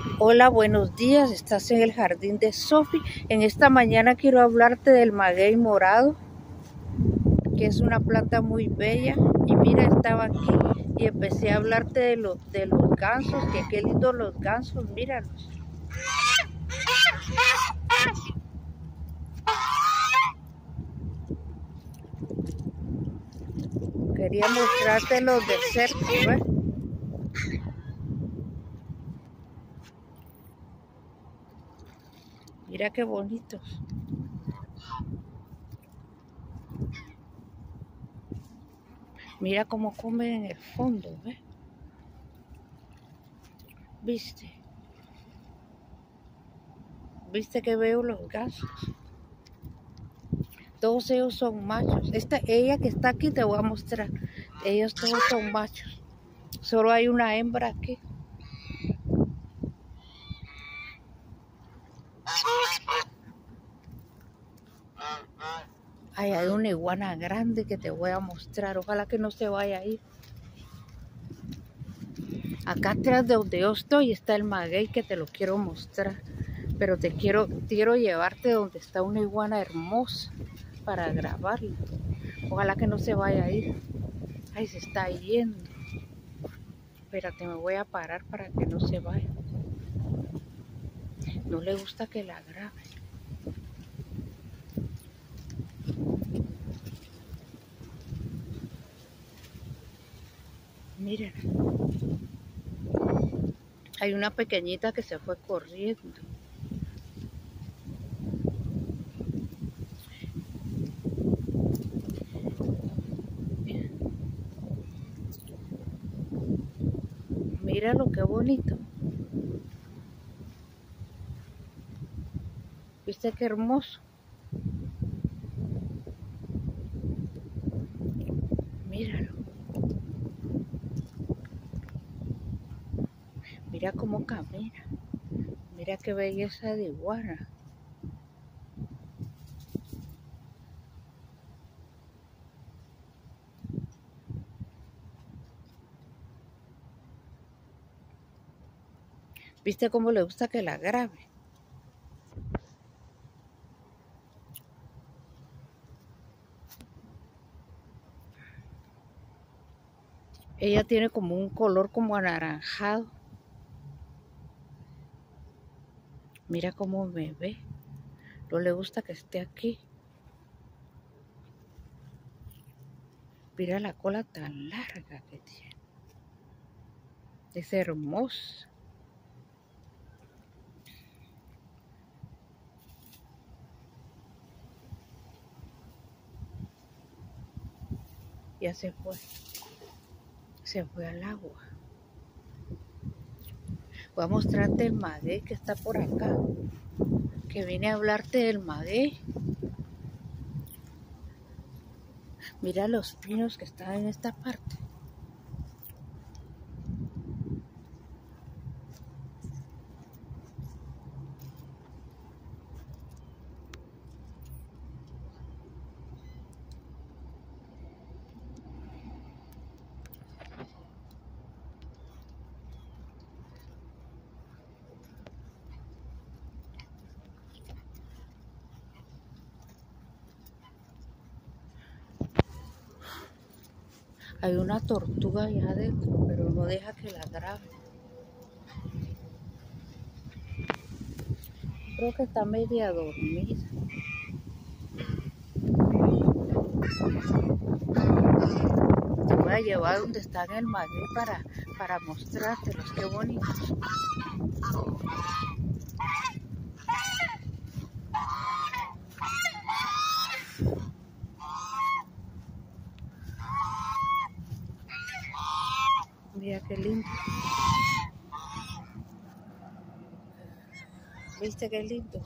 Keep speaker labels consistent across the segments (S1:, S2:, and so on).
S1: Hola, buenos días. Estás en el jardín de Sophie. En esta mañana quiero hablarte del maguey morado, que es una planta muy bella. Y mira, estaba aquí y empecé a hablarte de los gansos, que qué lindos los gansos, míralos. Quería mostrártelos de cerca, ¿ves? Mira qué bonitos. Mira cómo comen en el fondo, ¿ves? ¿Viste? ¿Viste que veo los gansos? Todos ellos son machos. Ella que está aquí te voy a mostrar. Ellos todos son machos. Solo hay una hembra aquí. Ay, hay una iguana grande que te voy a mostrar. Ojalá que no se vaya a ir. Acá atrás de donde yo estoy está el maguey que te lo quiero mostrar. Pero quiero llevarte donde está una iguana hermosa para grabarla. Ojalá que no se vaya a ir. Ay, se está yendo. Espérate, me voy a parar para que no se vaya. No le gusta que la grabe. Miren. Hay una pequeñita que se fue corriendo. Míralo, qué bonito. ¿Viste qué hermoso? Míralo. Mira cómo camina. Mira qué belleza de iguana. ¿Viste cómo le gusta que la grabe? Ella tiene como un color como anaranjado. Mira cómo me ve. No le gusta que esté aquí. Mira la cola tan larga que tiene. Es hermosa. Ya se fue. Se fue al agua. Voy a mostrarte el maguey que está por acá. Que vine a hablarte del maguey. Mira los pinos que están en esta parte. Hay una tortuga allá adentro, pero no deja que la grabe. Creo que está media dormida. Te voy a llevar donde están el maguey para mostrártelos. Qué bonitos. Mira qué lindo. ¿Viste qué lindo?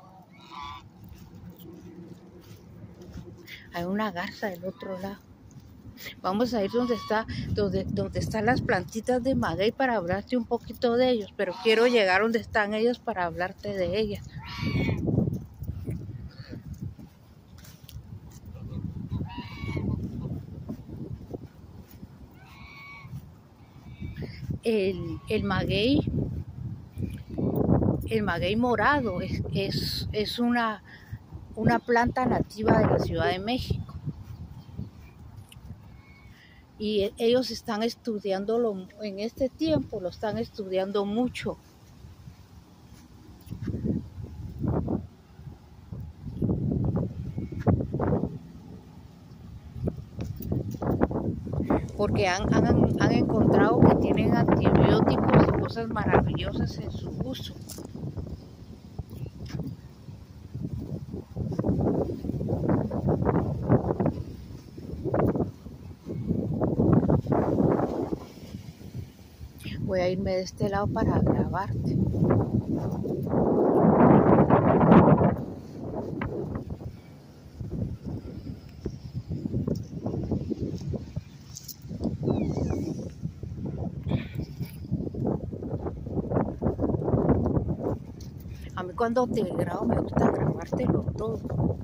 S1: Hay una garza del otro lado. Vamos a ir donde están las plantitas de maguey para hablarte un poquito de ellos, pero quiero llegar donde están ellos para hablarte de ellas. El maguey El maguey morado es una planta nativa de la Ciudad de México. Y ellos están estudiándolo, en este tiempo lo están estudiando mucho. Porque han encontrado que tienen antibióticos y cosas maravillosas en su uso. Voy a irme de este lado para grabarte. A mí cuando te grabo me gusta grabártelo todo.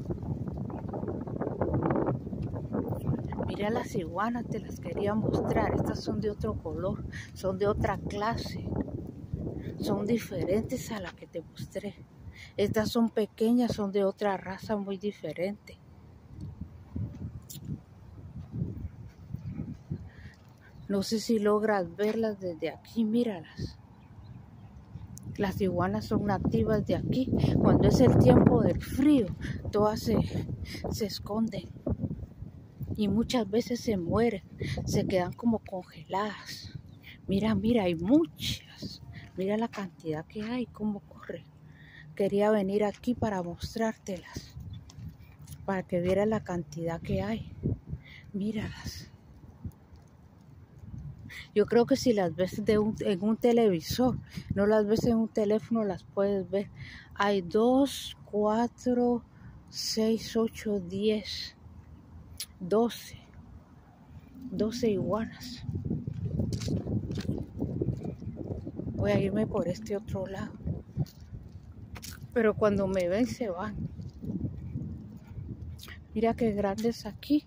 S1: Mira las iguanas, te las quería mostrar. Estas son de otro color, son de otra clase. Son diferentes a las que te mostré. Estas son pequeñas, son de otra raza muy diferente. No sé si logras verlas desde aquí, míralas. Las iguanas son nativas de aquí. Cuando es el tiempo del frío, todas se esconden. Y muchas veces se mueren, se quedan como congeladas. Mira, hay muchas. Mira la cantidad que hay, cómo corre. Quería venir aquí para mostrártelas, para que vieras la cantidad que hay. Míralas. Yo creo que si las ves en un televisor, no las ves en un teléfono, las puedes ver. Hay 2, 4, 6, 8, 10, 12 iguanas. Voy a irme por este otro lado. Pero cuando me ven se van. Mira qué grandes aquí.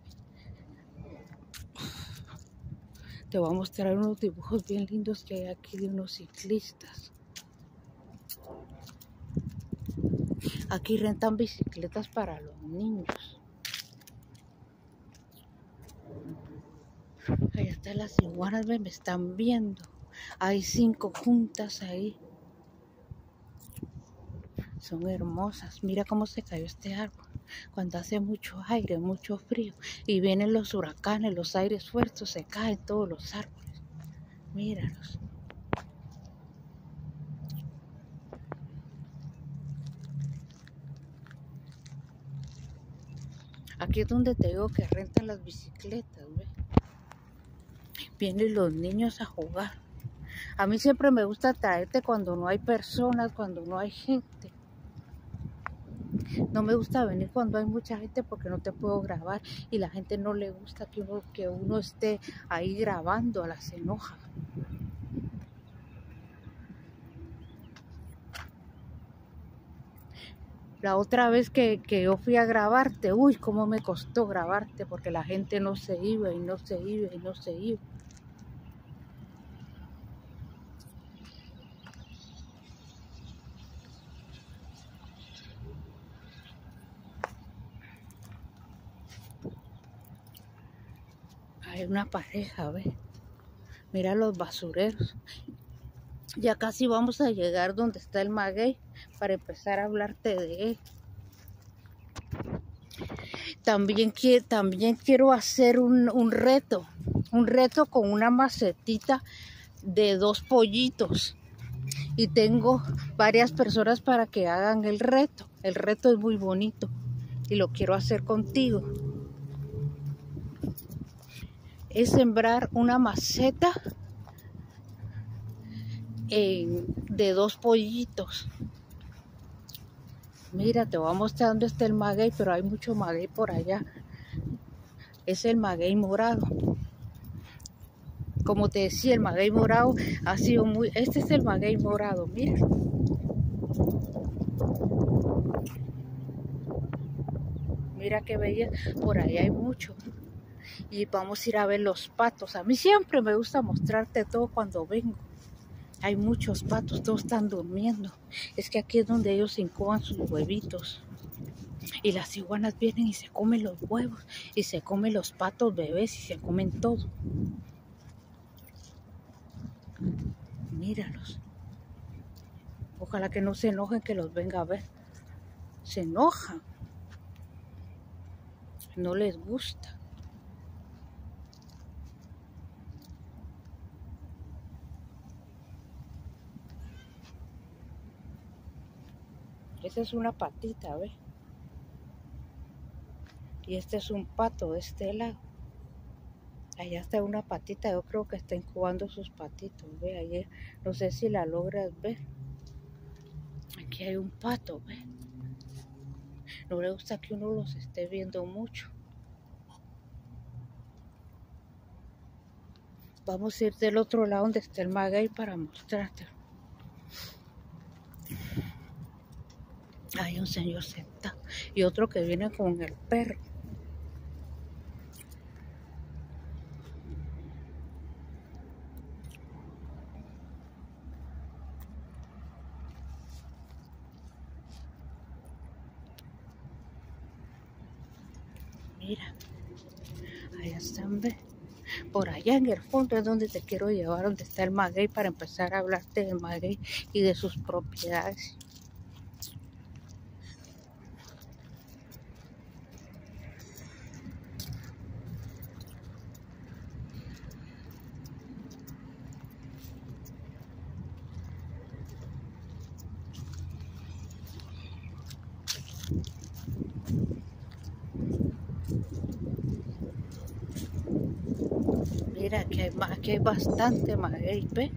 S1: Te voy a mostrar unos dibujos bien lindos que hay aquí de unos ciclistas. Aquí rentan bicicletas para los niños. Ahí están las iguanas, me están viendo. Hay 5 juntas ahí. Son hermosas. Mira cómo se cayó este árbol. Cuando hace mucho aire, mucho frío, y vienen los huracanes, los aires fuertes, se caen todos los árboles. Míralos. Aquí es donde te digo que rentan las bicicletas, ¿ves? Vienen los niños a jugar. A mí siempre me gusta traerte cuando no hay personas, cuando no hay gente. No me gusta venir cuando hay mucha gente porque no te puedo grabar y la gente no le gusta que uno esté ahí grabando, a las enoja. La otra vez que yo fui a grabarte, uy, cómo me costó grabarte porque la gente no se iba y no se iba y no se iba. Hay una pareja, ¿ves? Mira los basureros. Ya casi vamos a llegar donde está el maguey para empezar a hablarte de él. También quiero hacer un reto con una macetita de 2 pollitos. Y tengo varias personas para que hagan el reto. El reto es muy bonito y lo quiero hacer contigo. Es sembrar una maceta de 2 pollitos. Mira, te voy a mostrar dónde está el maguey, pero hay mucho maguey por allá. Es el maguey morado. Como te decía, el maguey morado ha sido muy... Este es el maguey morado, mira. Mira qué bella. Por ahí hay mucho. Y vamos a ir a ver los patos. A mí siempre me gusta mostrarte todo cuando vengo. Hay muchos patos, todos están durmiendo. Es que aquí es donde ellos incuban sus huevitos. Y las iguanas vienen y se comen los huevos, y se comen los patos bebés, y se comen todo. Míralos. Ojalá que no se enojen que los venga a ver. Se enojan. No les gusta. Esa es una patita, ¿ves? Y este es un pato de este lado. Allá está una patita, yo creo que está incubando sus patitos, ¿ve? Allá, no sé si la logras ver. Aquí hay un pato, ¿ve? No le gusta que uno los esté viendo mucho. Vamos a ir del otro lado donde está el maguey para mostrarte. Hay un señor sentado y otro que viene con el perro. Mira, allá están, ¿ves? Por allá en el fondo es donde te quiero llevar, donde está el maguey, para empezar a hablarte del maguey y de sus propiedades. Mira, aquí hay bastante maguey, ¿ves?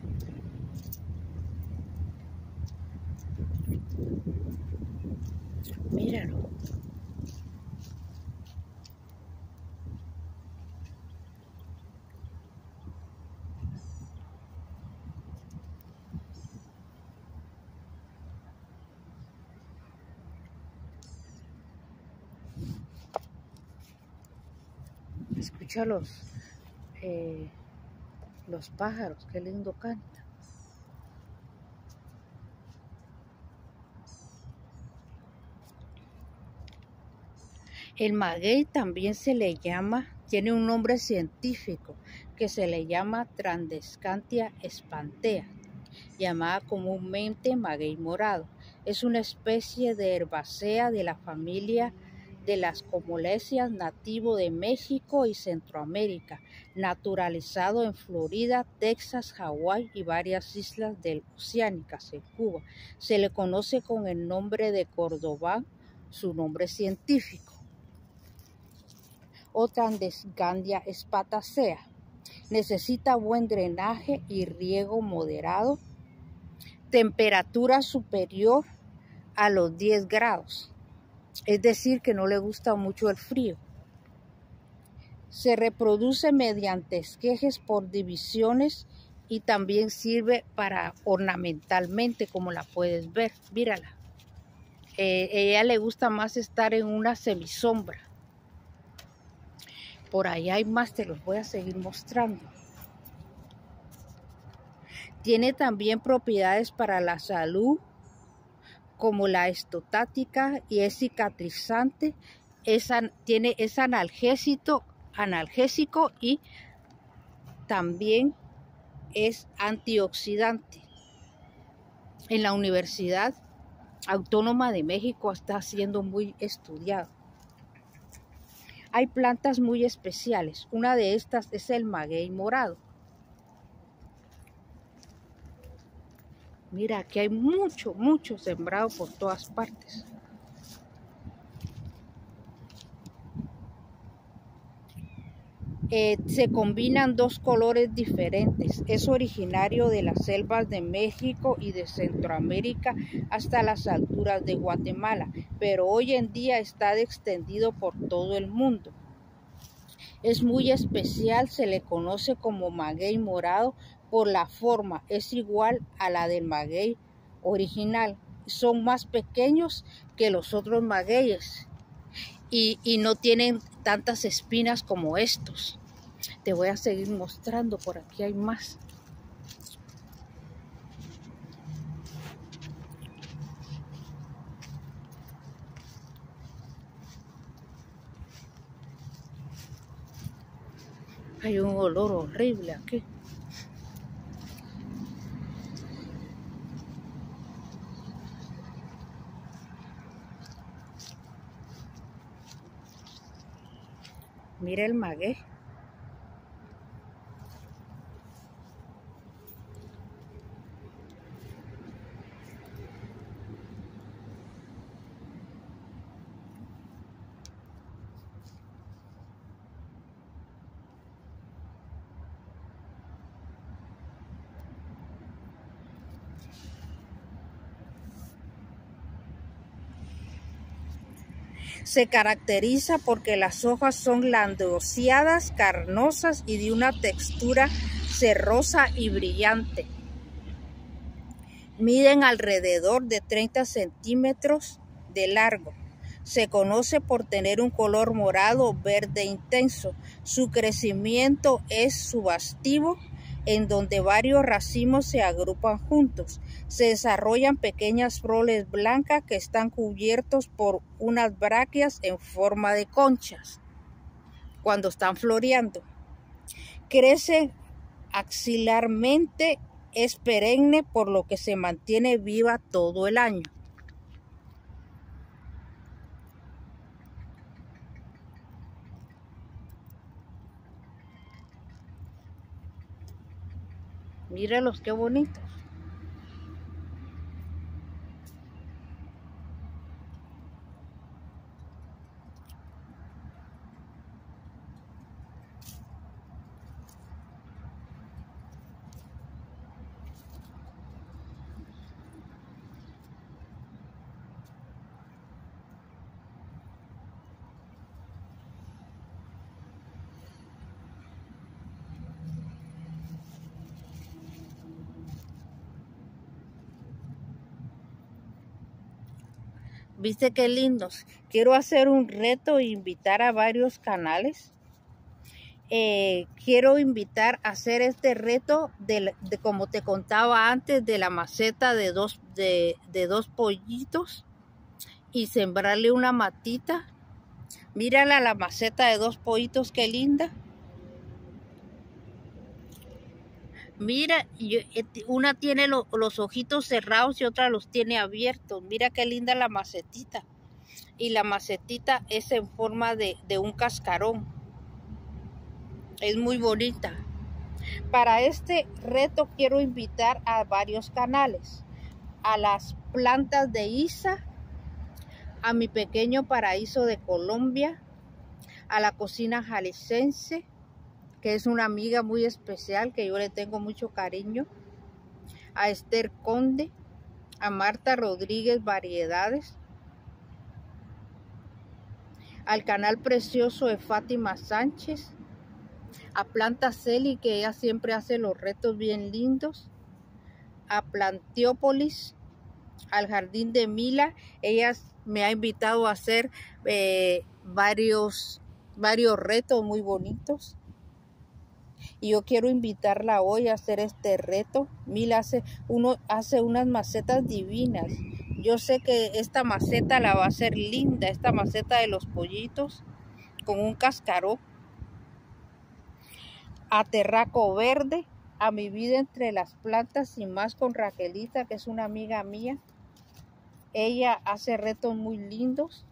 S1: Míralo. Escucha los pájaros, qué lindo canta. El maguey también se le llama, tiene un nombre científico que se le llama Transdentantia espantea, llamada comúnmente maguey morado. Es una especie de herbácea de la familia de las comoléceas, nativo de México y Centroamérica, naturalizado en Florida, Texas, Hawái y varias islas del Oceánicas en Cuba. Se le conoce con el nombre de cordobán, su nombre científico. O Transdentantia espantea. Necesita buen drenaje y riego moderado, temperatura superior a los 10 grados. Es decir, que no le gusta mucho el frío. Se reproduce mediante esquejes por divisiones y también sirve para ornamentalmente, como la puedes ver. Mírala. Ella le gusta más estar en una semisombra. Por ahí hay más, te los voy a seguir mostrando. Tiene también propiedades para la salud, como la estotática, y es cicatrizante, es analgésico y también es antioxidante. En la Universidad Autónoma de México está siendo muy estudiado. Hay plantas muy especiales, una de estas es el maguey morado. Mira, aquí hay mucho sembrado por todas partes. Se combinan dos colores diferentes. Es originario de las selvas de México y de Centroamérica hasta las alturas de Guatemala, pero hoy en día está extendido por todo el mundo. Es muy especial, se le conoce como maguey morado por la forma, es igual a la del maguey original. Son más pequeños que los otros magueyes y no tienen tantas espinas como estos. Te voy a seguir mostrando, por aquí hay más. Hay un olor horrible aquí. Mira el maguey. Se caracteriza porque las hojas son landosseadas, carnosas y de una textura cerrosa y brillante. Miden alrededor de 30 centímetros de largo. Se conoce por tener un color morado o verde intenso. Su crecimiento es subastivo, en donde varios racimos se agrupan juntos. Se desarrollan pequeñas flores blancas que están cubiertos por unas brácteas en forma de conchas cuando están floreando. Crece axilarmente, es perenne, por lo que se mantiene viva todo el año. Míralos qué bonitos. ¿Viste qué lindos? Quiero hacer un reto e invitar a varios canales. Quiero invitar a hacer este reto de como te contaba antes, de la maceta de dos pollitos y sembrarle una matita. Mírala, la maceta de 2 pollitos, qué linda. Mira, una tiene los ojitos cerrados y otra los tiene abiertos. Mira qué linda la macetita. Y la macetita es en forma de un cascarón. Es muy bonita. Para este reto quiero invitar a varios canales. A las plantas de Isa, a mi pequeño paraíso de Colombia, a la cocina jalisciense, que es una amiga muy especial que yo le tengo mucho cariño, a Esther Conde, a Marta Rodríguez Variedades, al canal precioso de Fátima Sánchez, a Planta Celi, que ella siempre hace los retos bien lindos, a Planteópolis, al Jardín de Mila. Ella me ha invitado a hacer varios retos muy bonitos. Y yo quiero invitarla hoy a hacer este reto. Mila hace unas macetas divinas. Yo sé que esta maceta la va a hacer linda, esta maceta de los pollitos con un cascarón. A Terraco Verde, a Mi Vida Entre las Plantas y Más, con Raquelita, que es una amiga mía. Ella hace retos muy lindos.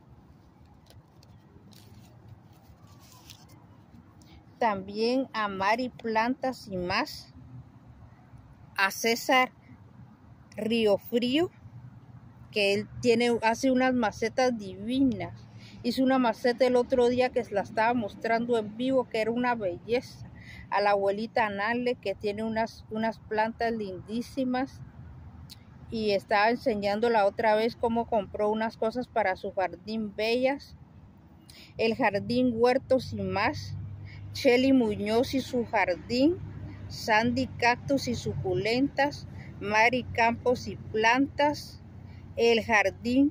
S1: También a Mari Plantas y Más, a César Río Frío, que él hace unas macetas divinas. Hizo una maceta el otro día que la estaba mostrando en vivo, que era una belleza. A la abuelita Anale, que tiene unas plantas lindísimas, y estaba enseñando la otra vez cómo compró unas cosas para su jardín bellas. El Jardín Huertos y Más, Chely Muñoz y su jardín, Sandy Cactus y Suculentas, Mari Campos y Plantas, el Jardín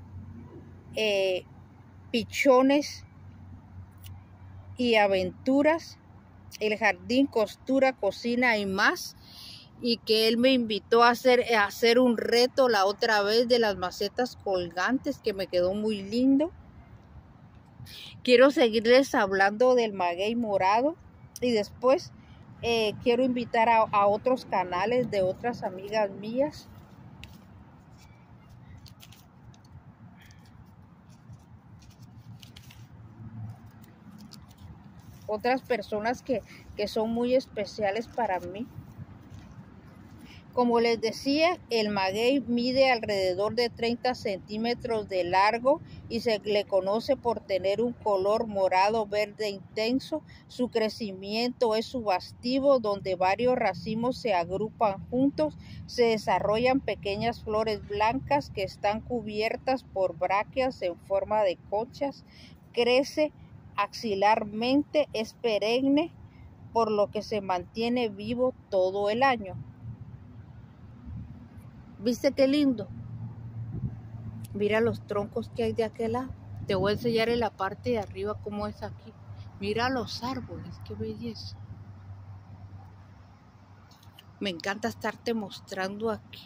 S1: Pichones y Aventuras, el Jardín Costura, Cocina y Más, y que él me invitó a hacer un reto la otra vez de las macetas colgantes, que me quedó muy lindo. Quiero seguirles hablando del maguey morado. Y después quiero invitar a otros canales de otras amigas mías. Otras personas que son muy especiales para mí. Como les decía, el maguey mide alrededor de 30 centímetros de largo y se le conoce por tener un color morado verde intenso. Su crecimiento es subastivo, donde varios racimos se agrupan juntos. Se desarrollan pequeñas flores blancas que están cubiertas por brácteas en forma de conchas. Crece axilarmente, es perenne, por lo que se mantiene vivo todo el año. ¿Viste qué lindo? Mira los troncos que hay de aquel lado. Te voy a enseñar en la parte de arriba cómo es aquí. Mira los árboles, qué belleza. Me encanta estarte mostrando aquí.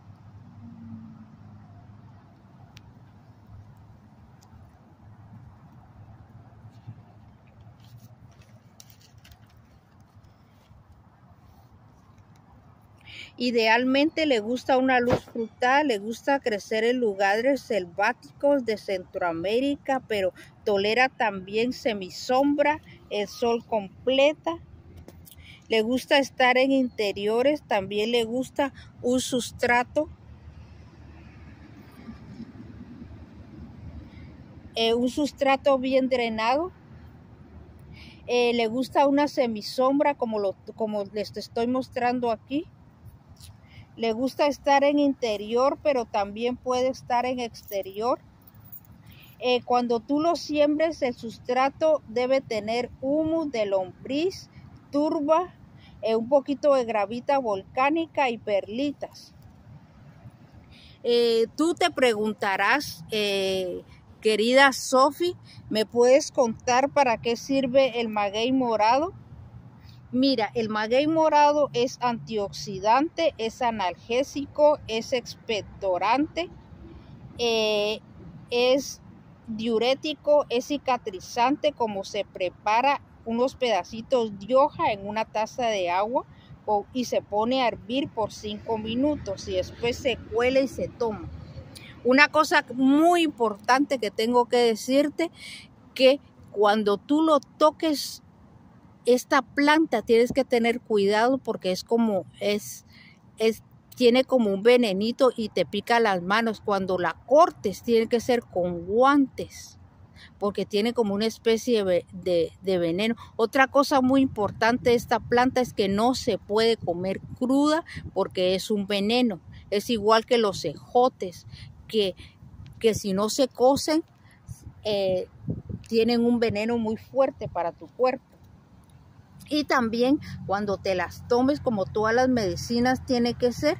S1: Idealmente le gusta una luz frutal, le gusta crecer en lugares selváticos de Centroamérica, pero tolera también semisombra, el sol completa. Le gusta estar en interiores, también le gusta un sustrato bien drenado. Le gusta una semisombra como les estoy mostrando aquí. Le gusta estar en interior, pero también puede estar en exterior. Cuando tú lo siembres, el sustrato debe tener humus de lombriz, turba, un poquito de gravita volcánica y perlitas. Tú te preguntarás, querida Sophie, ¿me puedes contar para qué sirve el maguey morado? Mira, el maguey morado es antioxidante, es analgésico, es expectorante, es diurético, es cicatrizante. Como se prepara unos pedacitos de hoja en una taza de agua y se pone a hervir por 5 minutos y después se cuela y se toma. Una cosa muy importante que tengo que decirte, que cuando tú lo toques, esta planta tienes que tener cuidado porque tiene como un venenito y te pica las manos. Cuando la cortes tiene que ser con guantes porque tiene como una especie de veneno. Otra cosa muy importante de esta planta es que no se puede comer cruda porque es un veneno. Es igual que los ejotes que si no se cocen tienen un veneno muy fuerte para tu cuerpo. Y también cuando te las tomes, como todas las medicinas, tiene que ser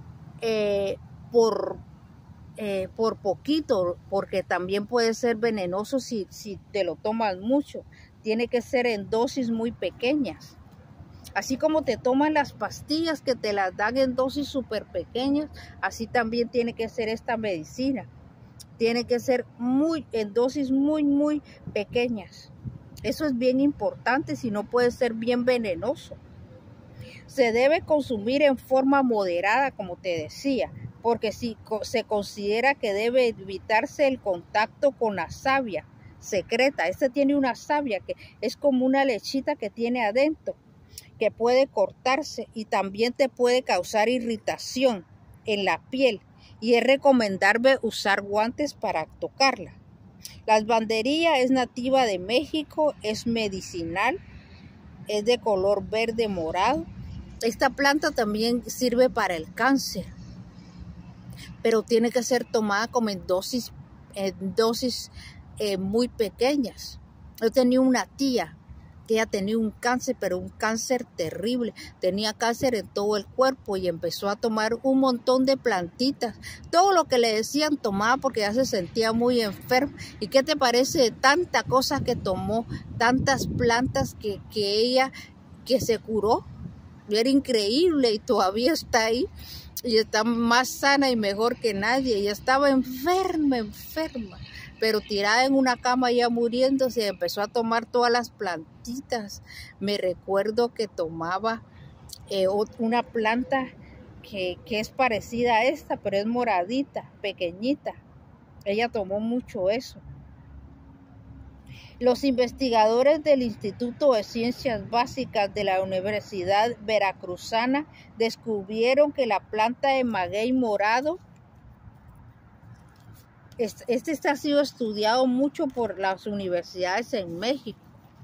S1: por poquito, porque también puede ser venenoso si te lo tomas mucho. Tiene que ser en dosis muy pequeñas. Así como te toman las pastillas que te las dan en dosis súper pequeñas, así también tiene que ser esta medicina. Tiene que ser en dosis muy pequeñas. Eso es bien importante, si no puede ser bien venenoso. Se debe consumir en forma moderada, como te decía, porque si se considera que debe evitarse el contacto con la savia secreta. Este tiene una savia que es como una lechita que tiene adentro, que puede cortarse y también te puede causar irritación en la piel. Y es recomendable usar guantes para tocarla. La banderilla es nativa de México, es medicinal, es de color verde morado. Esta planta también sirve para el cáncer, pero tiene que ser tomada como en dosis muy pequeñas. Yo tenía una tía que ella tenía un cáncer, pero un cáncer terrible. Tenía cáncer en todo el cuerpo y empezó a tomar un montón de plantitas. Todo lo que le decían tomaba porque ya se sentía muy enferma. ¿Y qué te parece de tanta cosa que tomó, tantas plantas que ella se curó? Era increíble y todavía está ahí. Y está más sana y mejor que nadie. Ella estaba enferma. pero tirada en una cama ya muriéndose, empezó a tomar todas las plantitas. Me recuerdo que tomaba una planta que es parecida a esta, pero es moradita, pequeñita. Ella tomó mucho eso. Los investigadores del Instituto de Ciencias Básicas de la Universidad Veracruzana descubrieron que la planta de maguey morado, este ha sido estudiado mucho por las universidades en México,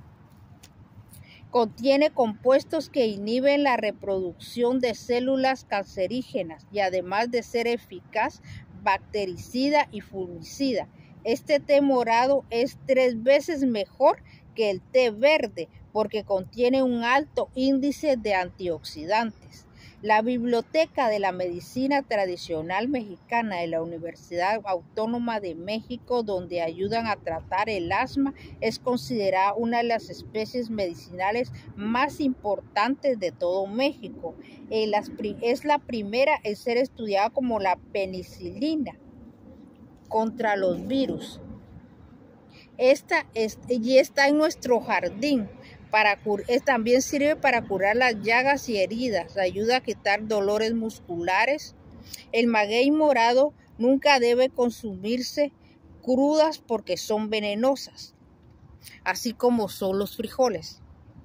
S1: contiene compuestos que inhiben la reproducción de células cancerígenas y además de ser eficaz, bactericida y fungicida. Este té morado es 3 veces mejor que el té verde porque contiene un alto índice de antioxidantes. La Biblioteca de la Medicina Tradicional Mexicana de la Universidad Autónoma de México, donde ayudan a tratar el asma, es considerada una de las especies medicinales más importantes de todo México. Es la primera en ser estudiada como la penicilina contra los virus. Esta está en nuestro jardín. También sirve para curar las llagas y heridas, ayuda a quitar dolores musculares. El maguey morado nunca debe consumirse crudas porque son venenosas, así como son los frijoles.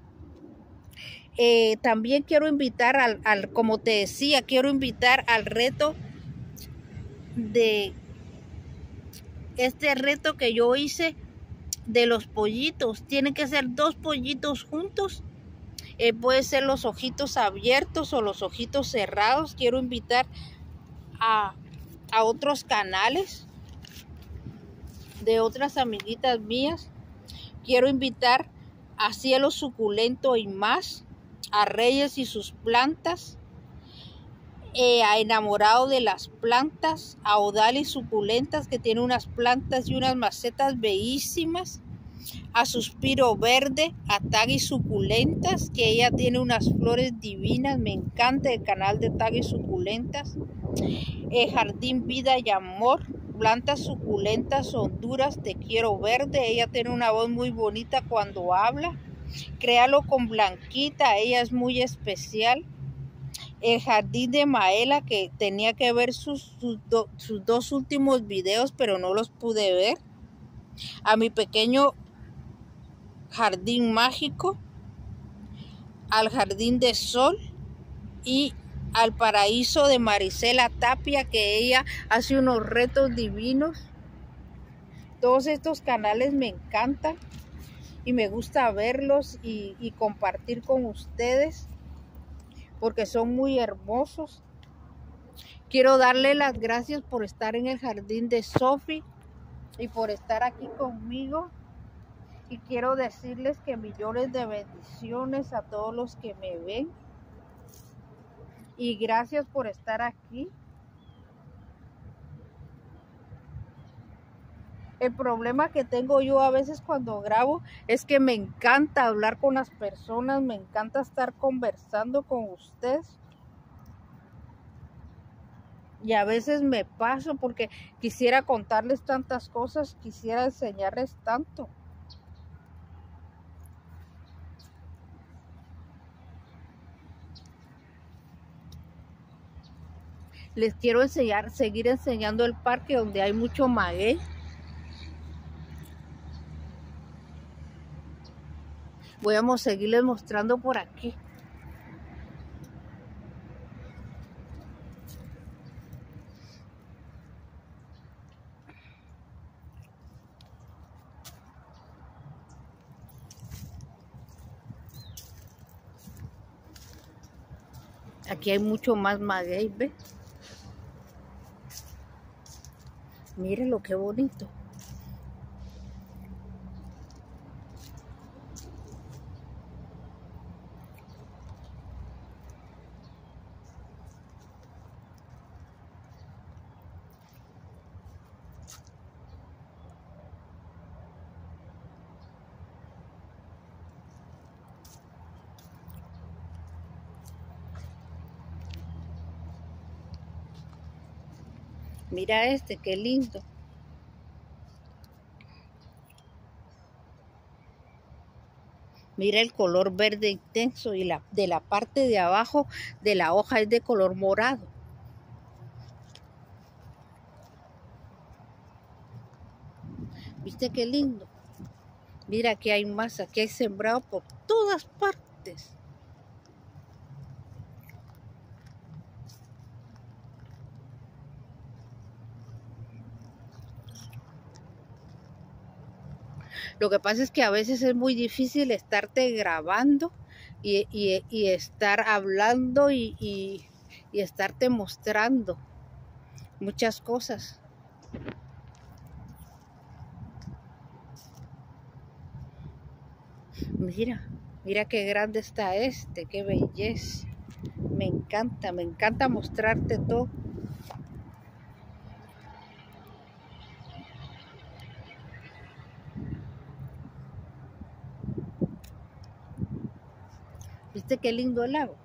S1: También quiero invitar como te decía, quiero invitar al reto de este reto que yo hice de los pollitos. Tienen que ser 2 pollitos juntos. Puede ser los ojitos abiertos o los ojitos cerrados. Quiero invitar a otros canales de otras amiguitas mías. Quiero invitar a Cielo Suculento y más, a Reyes y sus plantas, a Enamorado de las plantas, a Odalis Suculentas, que tiene unas plantas y unas macetas bellísimas, a Suspiro Verde, a Tagui Suculentas, que ella tiene unas flores divinas. Me encanta el canal de Tagui Suculentas. Jardín Vida y Amor, Plantas Suculentas Honduras, Te Quiero Verde, ella tiene una voz muy bonita cuando habla. Créalo con Blanquita, ella es muy especial. El Jardín de Maela, que tenía que ver sus 2 últimos videos, pero no los pude ver. A mi pequeño Jardín Mágico, al Jardín de Sol y al Paraíso de Marisela Tapia, que ella hace unos retos divinos. Todos estos canales me encantan y me gusta verlos y compartir con ustedes porque son muy hermosos. Quiero darle las gracias por estar en el jardín de Sophie y por estar aquí conmigo. Y quiero decirles que millones de bendiciones a todos los que me ven. Y gracias por estar aquí. El problema que tengo yo a veces cuando grabo es que me encanta hablar con las personas, me encanta estar conversando con ustedes. Y a veces me paso porque quisiera contarles tantas cosas, quisiera enseñarles tanto. Les quiero seguir enseñando el parque donde hay mucho maguey. Voy a seguirles mostrando por aquí. Aquí hay mucho más maguey, ¿ve? Miren lo que bonito. Mira este, qué lindo. Mira el color verde intenso y de la parte de abajo de la hoja es de color morado. ¿Viste qué lindo? Mira, aquí hay más, aquí hay sembrado por todas partes. Lo que pasa es que a veces es muy difícil estarte grabando y estar hablando y estarte mostrando muchas cosas. Mira, mira qué grande está este, qué belleza. Me encanta mostrarte todo. ¿Viste qué lindo el lago?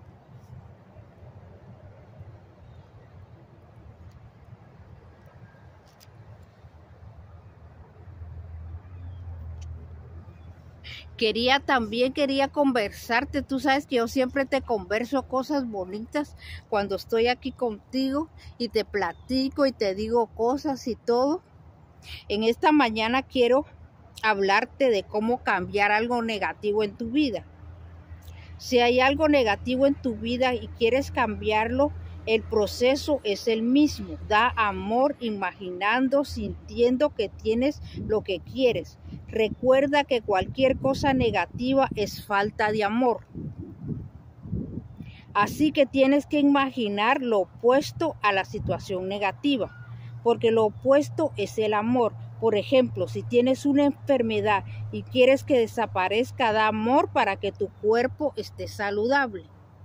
S1: Quería conversarte. Tú sabes que yo siempre te converso cosas bonitas cuando estoy aquí contigo y te platico y te digo cosas y todo. En esta mañana quiero hablarte de cómo cambiar algo negativo en tu vida. Si hay algo negativo en tu vida y quieres cambiarlo, el proceso es el mismo. Da amor imaginando, sintiendo que tienes lo que quieres. Recuerda que cualquier cosa negativa es falta de amor. Así que tienes que imaginar lo opuesto a la situación negativa, porque lo opuesto es el amor. Por ejemplo, si tienes una enfermedad y quieres que desaparezca, da amor para que tu cuerpo esté saludable.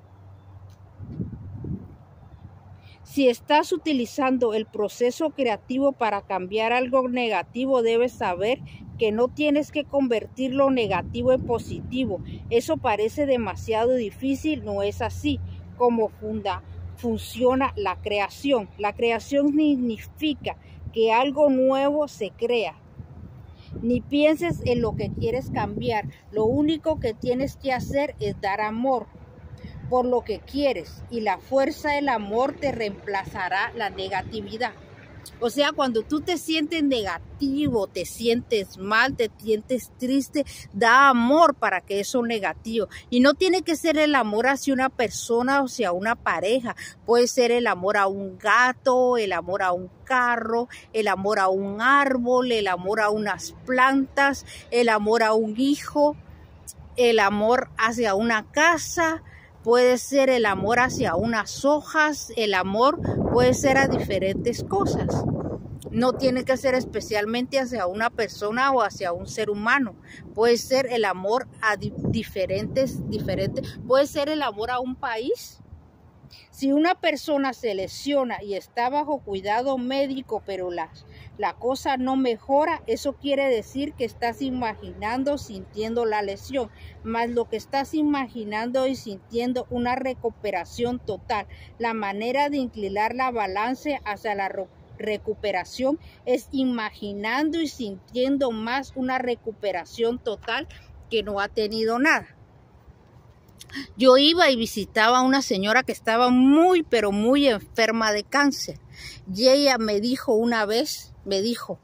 S1: Si estás utilizando el proceso creativo para cambiar algo negativo, debes saber que no tienes que convertir lo negativo en positivo. Eso parece demasiado difícil, no es así como funciona la creación. La creación significa que algo nuevo se crea. Ni pienses en lo que quieres cambiar. Lo único que tienes que hacer es dar amor por lo que quieres y la fuerza del amor te reemplazará la negatividad. O sea, cuando tú te sientes negativo, te sientes mal, te sientes triste, da amor para que eso negativo. Y no tiene que ser el amor hacia una persona o hacia una pareja. Puede ser el amor a un gato, el amor a un carro, el amor a un árbol, el amor a unas plantas, el amor a un hijo, el amor hacia una casa. Puede ser el amor hacia unas hojas, el amor puede ser a diferentes cosas. No tiene que ser especialmente hacia una persona o hacia un ser humano. Puede ser el amor a diferentes. Puede ser el amor a un país. Si una persona se lesiona y está bajo cuidado médico, pero la cosa no mejora, eso quiere decir que estás imaginando, sintiendo la lesión, más lo que estás imaginando y sintiendo una recuperación total. La manera de inclinar la balanza hacia la recuperación es imaginando y sintiendo más una recuperación total que no ha tenido nada. Yo iba y visitaba a una señora que estaba muy, pero muy enferma de cáncer. Y ella me dijo una vez, me dijo,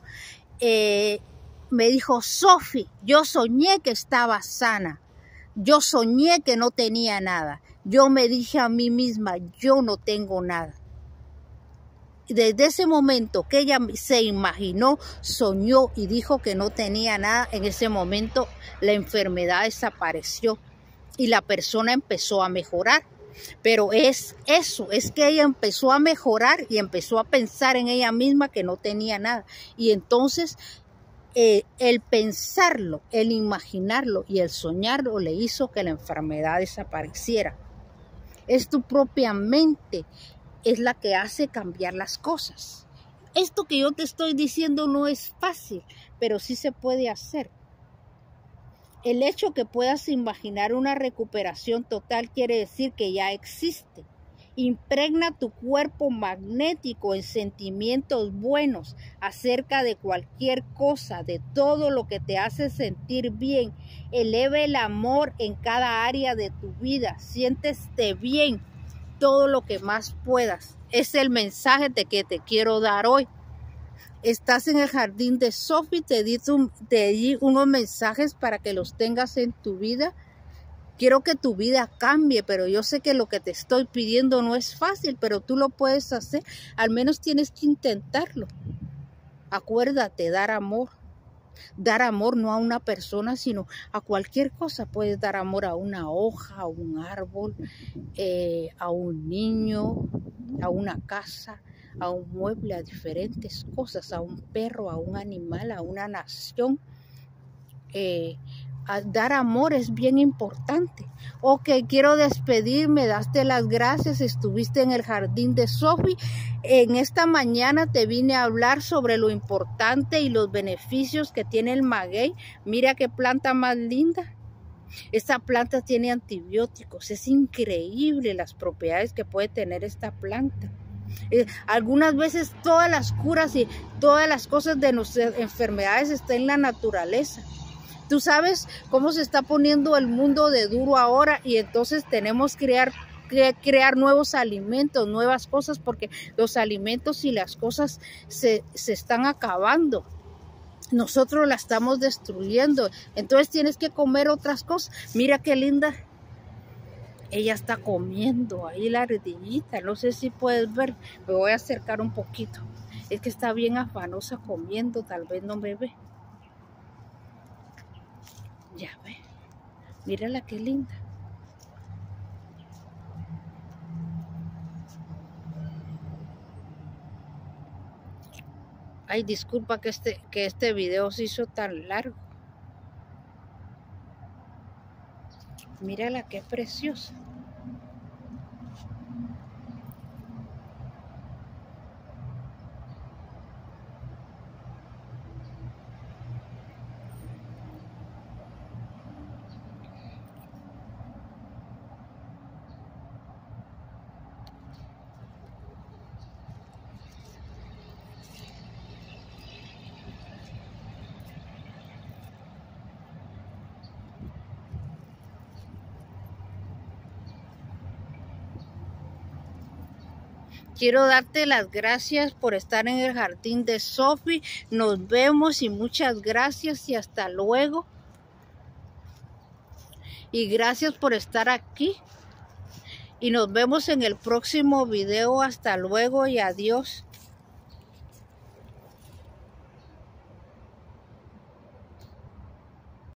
S1: Sofi, yo soñé que estaba sana. Yo soñé que no tenía nada. Yo me dije a mí misma, yo no tengo nada. Desde ese momento que ella se imaginó, soñó y dijo que no tenía nada, en ese momento la enfermedad desapareció. Y la persona empezó a mejorar. Pero es eso, es que ella empezó a mejorar y empezó a pensar en ella misma que no tenía nada. Y entonces el pensarlo, el imaginarlo y el soñarlo le hizo que la enfermedad desapareciera. Es tu propia mente, es la que hace cambiar las cosas. Esto que yo te estoy diciendo no es fácil, pero sí se puede hacer. El hecho que puedas imaginar una recuperación total quiere decir que ya existe Impregna tu cuerpo magnético en sentimientos buenos acerca de cualquier cosa, de todo lo que te hace sentir bien. Eleva el amor en cada área de tu vida. Siéntete bien todo lo que más puedas. Es el mensaje que te quiero dar hoy. Estás en el jardín de Sophie, te di unos mensajes para que los tengas en tu vida. Quiero que tu vida cambie, pero yo sé que lo que te estoy pidiendo no es fácil, pero tú lo puedes hacer. Al menos tienes que intentarlo. Acuérdate, dar amor. Dar amor no a una persona, sino a cualquier cosa. Puedes dar amor a una hoja, a un árbol, a un niño, a una casa, a un mueble, a diferentes cosas, a un perro, a un animal, a una nación. Dar amor es bien importante. Ok, quiero despedirme, daste las gracias, estuviste en el jardín de Sophie. En esta mañana te vine a hablar sobre lo importante y los beneficios que tiene el maguey. Mira qué planta más linda. Esta planta tiene antibióticos, es increíble las propiedades que puede tener esta planta. Algunas veces todas las curas y todas las cosas de nuestras enfermedades están en la naturaleza. Tú sabes cómo se está poniendo el mundo de duro ahora y entonces tenemos que crear nuevos alimentos, nuevas cosas, porque los alimentos y las cosas se están acabando. Nosotros la estamos destruyendo. Entonces tienes que comer otras cosas. Mira qué linda. Ella está comiendo ahí la ardillita. No sé si puedes ver. Me voy a acercar un poquito. Es que está bien afanosa comiendo. Tal vez no me ve. Ya ve, mírala qué linda. Ay, disculpa que este video se hizo tan largo. Mírala qué preciosa. Quiero darte las gracias por estar en el jardín de Sophie. Nos vemos y muchas gracias y hasta luego. Y gracias por estar aquí. Y nos vemos en el próximo video. Hasta luego y adiós.